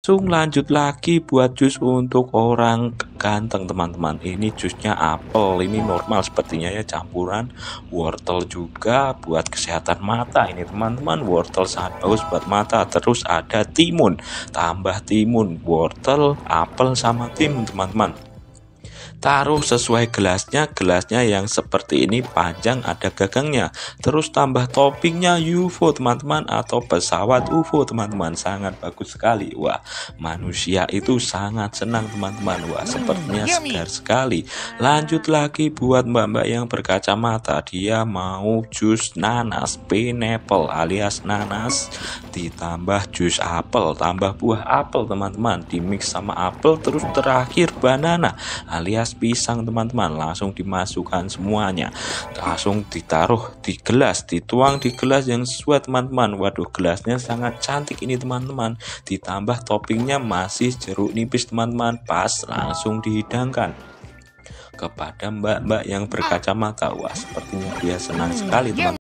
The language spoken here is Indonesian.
Langsung lanjut lagi buat jus untuk orang ganteng teman-teman. Ini jusnya apel, ini normal sepertinya ya, campuran wortel juga buat kesehatan mata. Ini teman-teman, wortel sangat bagus buat mata. Terus ada timun, tambah timun, wortel, apel sama timun teman-teman. Taruh sesuai gelasnya yang seperti ini panjang ada gagangnya. Terus tambah toppingnya UFO teman-teman, atau pesawat UFO teman-teman, sangat bagus sekali. Wah, manusia itu sangat senang teman-teman. Wah, sepertinya segar sekali. Lanjut lagi buat mbak-mbak yang berkacamata, dia mau jus nanas pineapple alias nanas ditambah jus apel, tambah buah apel teman-teman, dimix sama apel, terus terakhir banana alias pisang teman-teman. Langsung dimasukkan semuanya, langsung ditaruh di gelas, dituang di gelas yang sesuai teman-teman. Waduh, gelasnya sangat cantik ini teman-teman, ditambah toppingnya masih jeruk nipis teman-teman, pas. Langsung dihidangkan kepada mbak-mbak yang berkacamata. Wah, sepertinya dia senang sekali teman.